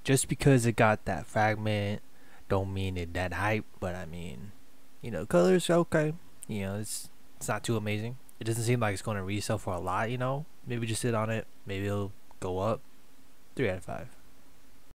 just because it got that fragment don't mean it that hype, but I mean, colors okay. It's not too amazing. It doesn't seem like it's going to resell for a lot. Maybe just sit on it. Maybe it'll go up. 3 out of 5.